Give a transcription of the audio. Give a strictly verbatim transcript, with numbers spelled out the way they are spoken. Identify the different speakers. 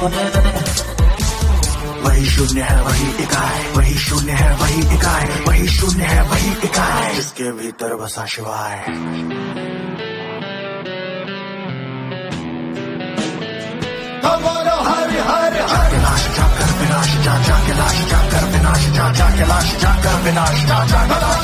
Speaker 1: वही शून्य है वही इकाई, वही शून्य है वही इकाई, वही शून्य है वही इकाई, जिसके भीतर बसा शिवाय। हर हर हर लाश जाकर विनाश जा, जाके लाश जाकर विनाश जा, जाके लाश जाकर विनाश जा, जाके लाश